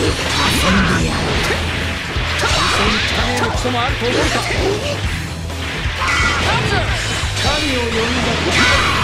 汚いクソもあると思うか。神を呼んだ。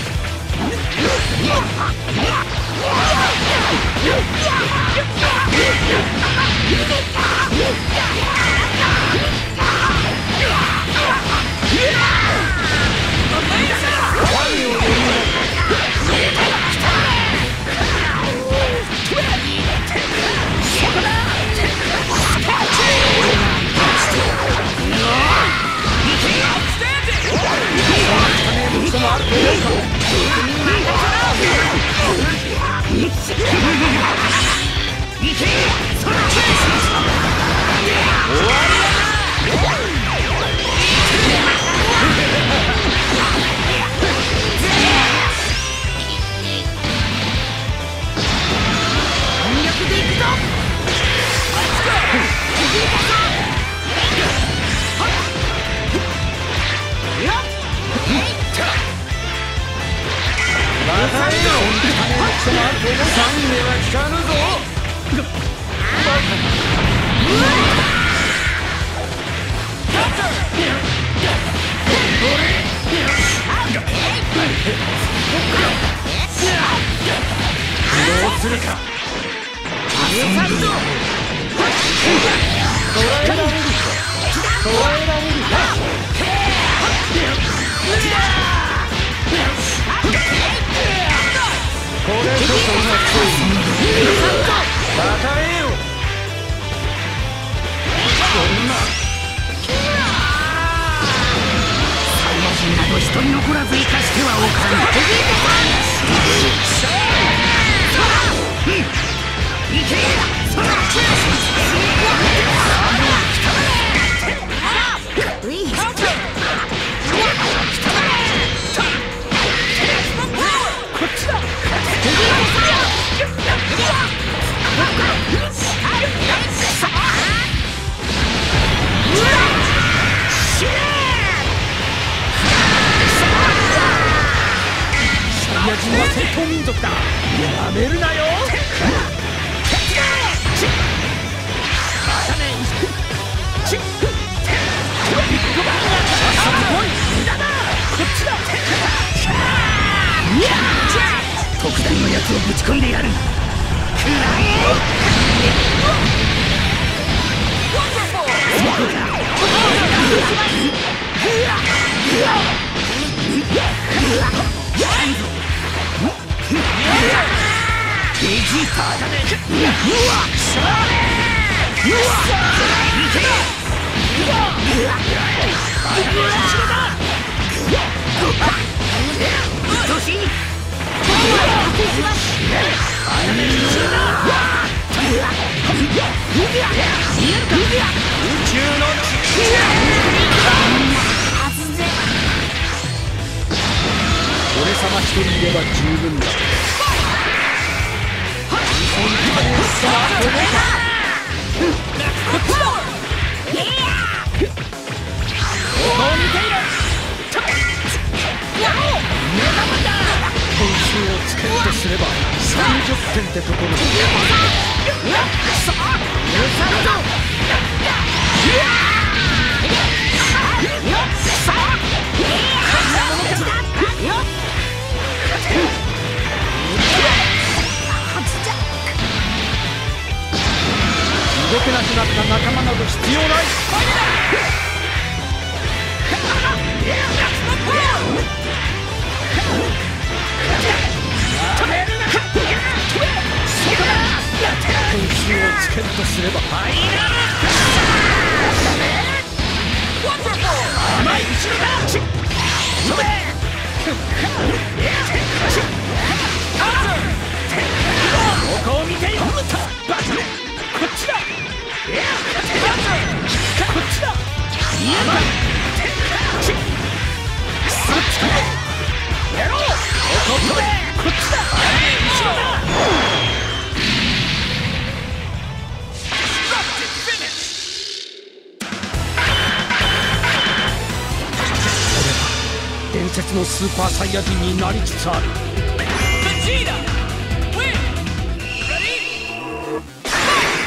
伝説のスーパーサイヤ人になりつつある。ベジータ、ウィン、レディー、ファイト。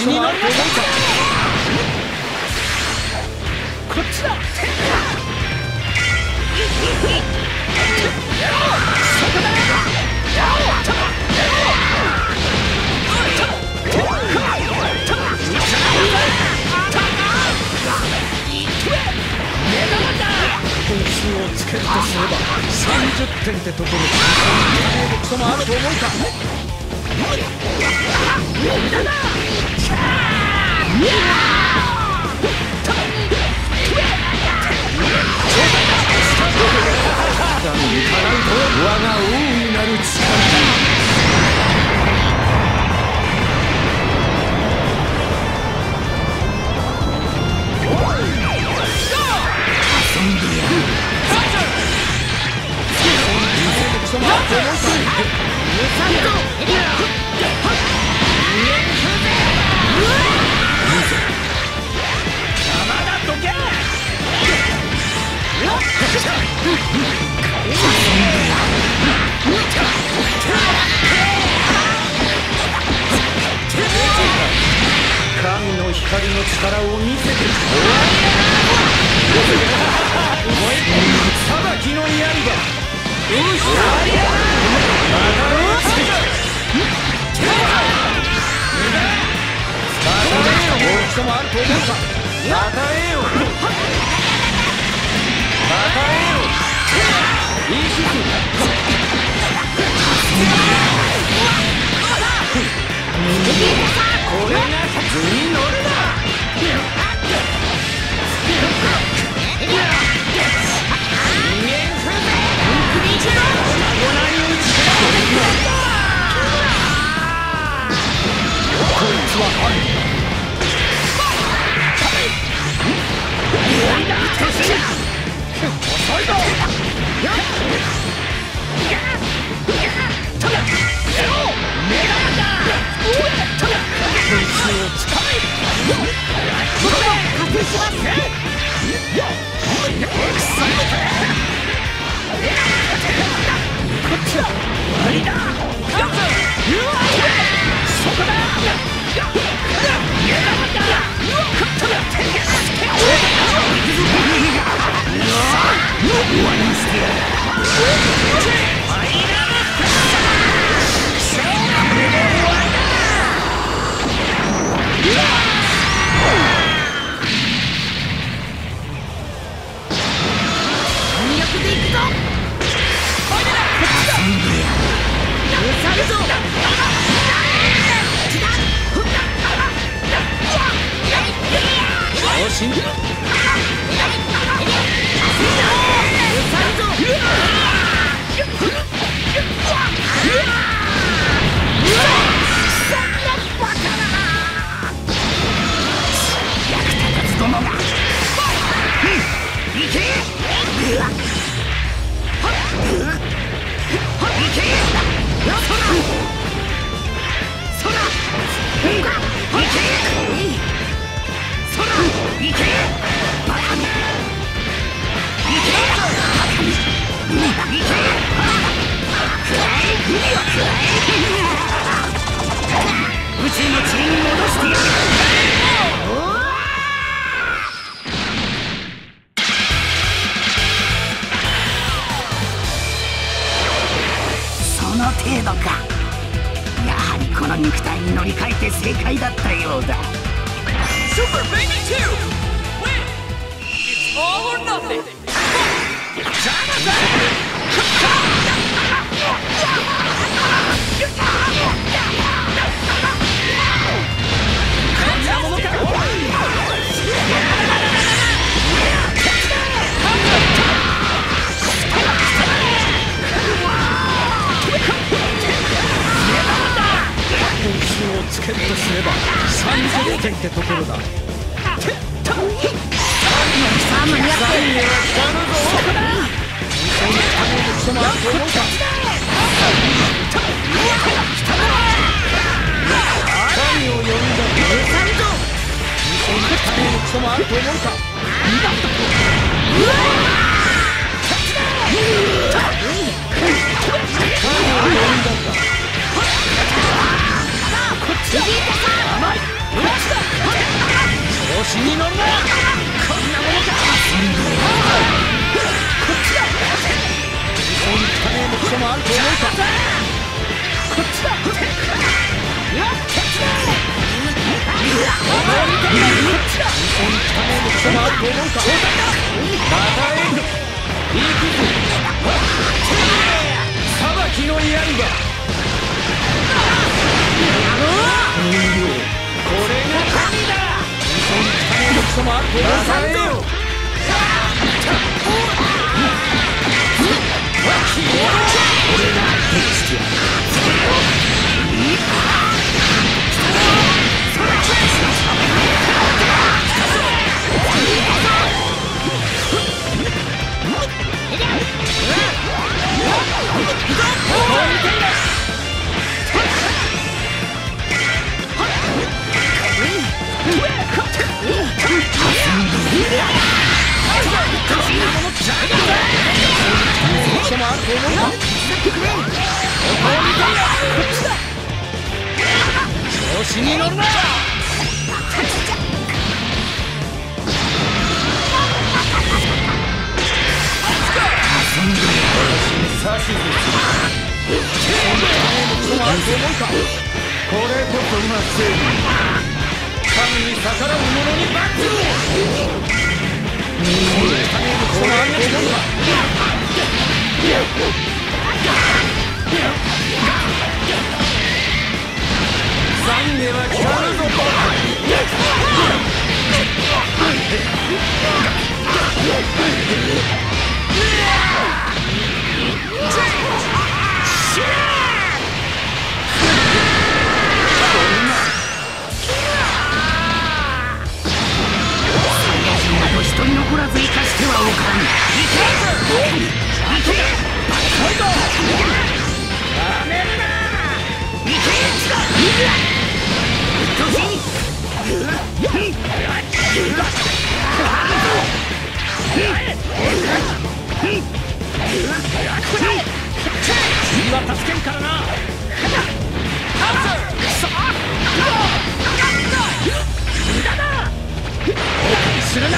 に乗るのか。こっちだ。そこだ。点数をつけるとすれば30点ってところでクソもあると思うか。我が王になる力神の光の力を見せて裁きの刃。大きさもあると思うか。与えよ。いいしこれが図に乗るな。こいつはつけるとすれば30点ってところだ。甘い。 子に乗るな。こんなものか。こっちだ。そうに汚ねえもクソもあると思うか。こっちだ。こっちだ。そうに汚ねえもクソもあると思うか。またエンド。いくぞ。裁きの刃。人形、これが神だ。そんな汚いクソもあると思うか。調子に乗るな。これこそが正義。神に逆らう者に罰を。懺悔は効かぬぞ。一人残らず生かしてはおかん。今助けんからな。するなよ。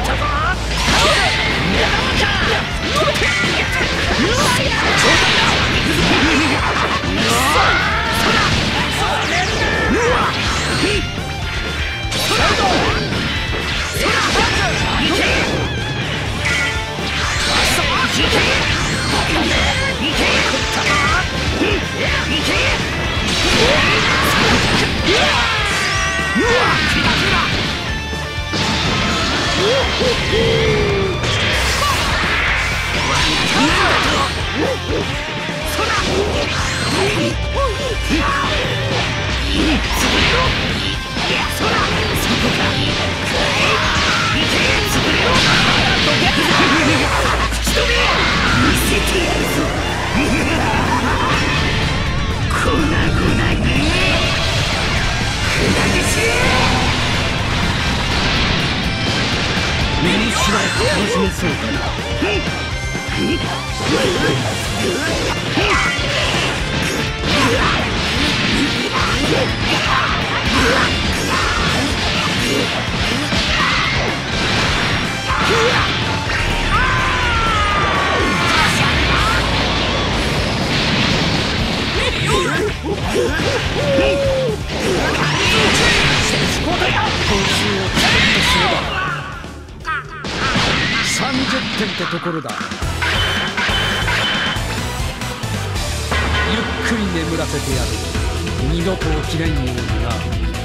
楽しめそうかな。30点ってところだ。ゆっくり眠らせてやる。二度と起きれんようにな。